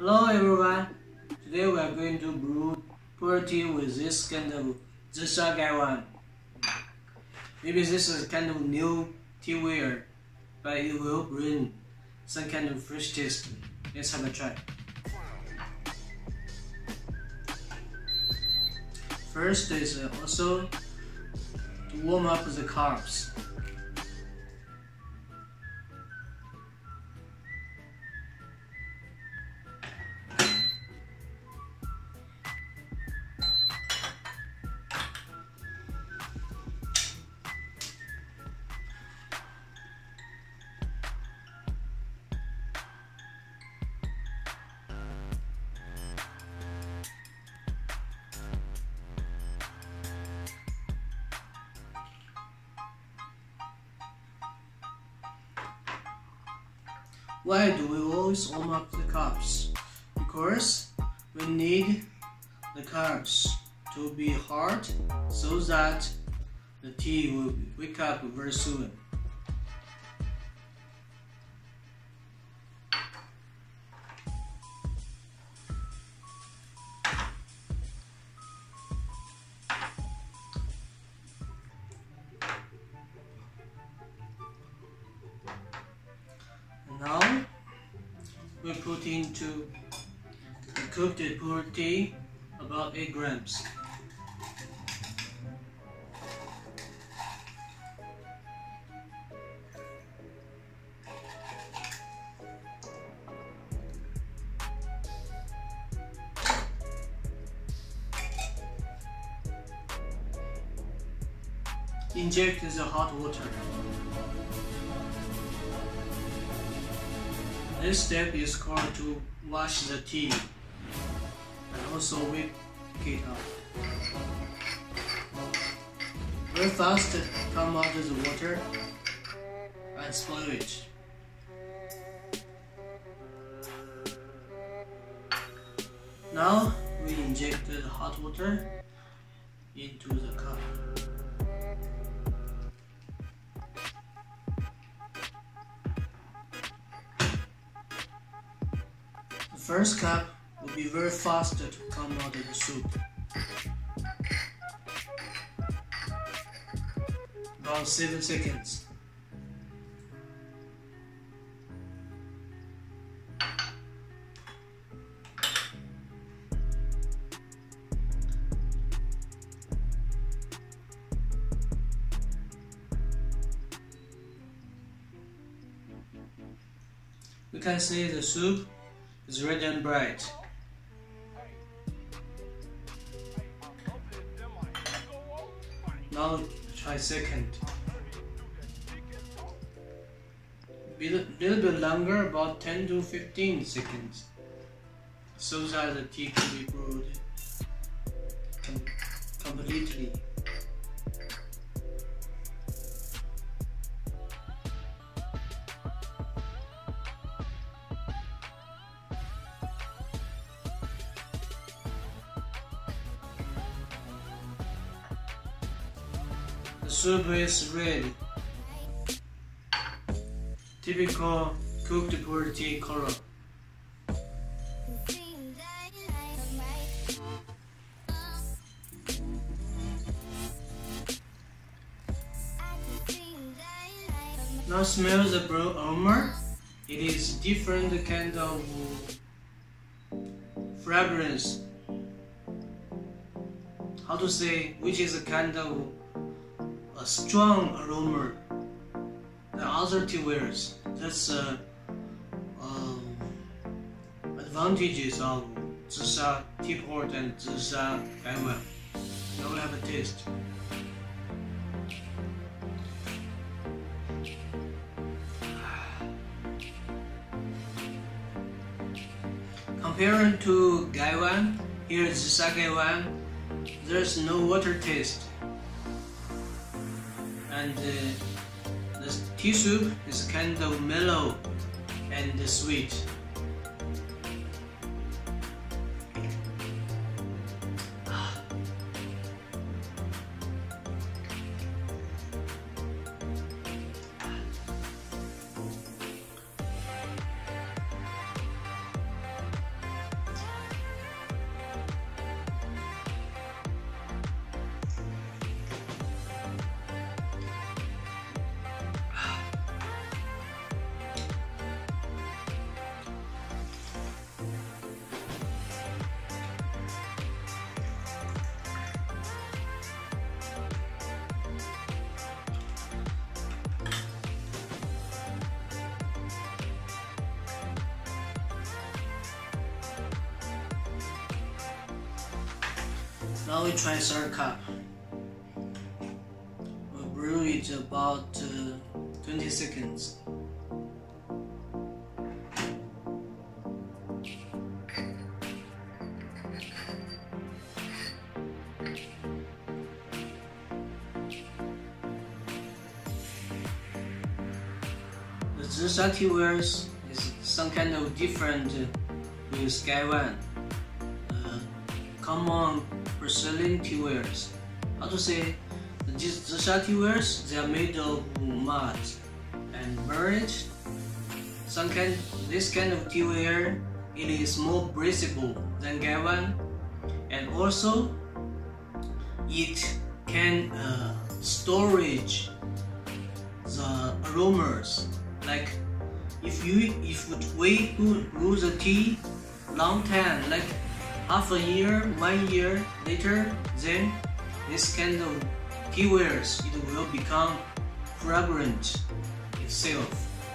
Hello everyone, today we are going to brew pu'er tea with this kind of Zhisha Gaiwan. Maybe this is kind of new teaware, but it will bring some kind of fresh taste. Let's have a try. First is also to warm up the carbs. Why do we always warm up the carbs? Because we need the carbs to be hard so that the tea will wake up very soon. Now we put into the cooked pu'er tea about 8 grams. Inject the hot water. This step is called to wash the tea and also wake it up. Very fast come out of the water and spoil it. Now we inject the hot water into the cup. The first cup will be very fast to come out of the soup. About 7 seconds. We can see the soup is red and bright. Now try second. Little bit longer, about 10 to 15 seconds, so that the tea can be brewed completely. The soup is ready. Typical cooked pu'er tea color. Now smell the brown aroma. It is different kind of fragrance. How to say, which is a kind of a strong aroma than other teawares. That's advantages of Zhisha teapot and Zhisha Gaiwan. Now we have a taste. Comparing to Gaiwan, here is Zhisha Gaiwan, there's no water taste. And the tea soup is kind of mellow and sweet. Now we try third cup. We'll brew it about 20 seconds. The Zhisha Teawares is some kind of different with Gaiwan. Common Brazilian teawares. How to say? These Zhisha teawares, they are made of mud and burnished. This kind of teaware, it is more breathable than Gaiwan, and also it can storage the aromas. Like if we brew the tea long time, like half a year, 1 year later, then this kind of teawares, it will become fragrant itself.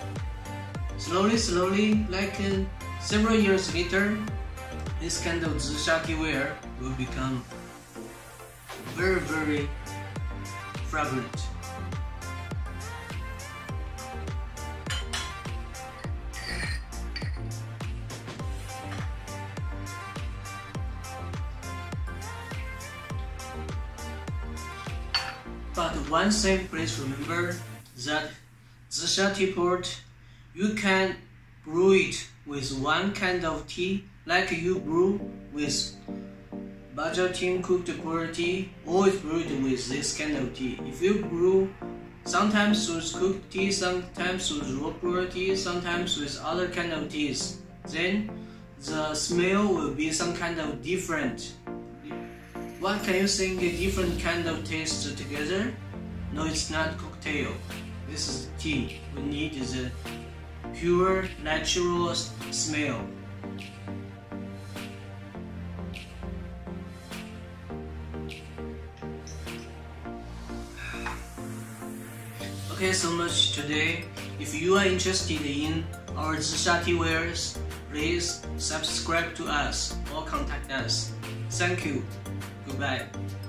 Slowly, like several years later, this kind of Zhisha teaware will become very, very fragrant. But one thing, please remember that Zhisha teapot, you can brew it with one kind of tea, like you brew with Bajia cooked pure tea, always brew it with this kind of tea. If you brew sometimes with cooked tea, sometimes with raw pure tea, sometimes with other kind of teas, then the smell will be some kind of different. What can you think a different kind of taste together? No, it's not cocktail. This is tea. We need the pure, natural smell. Okay, so much today. If you are interested in our Zhisha teawares, please subscribe to us or contact us. Thank you. Goodbye.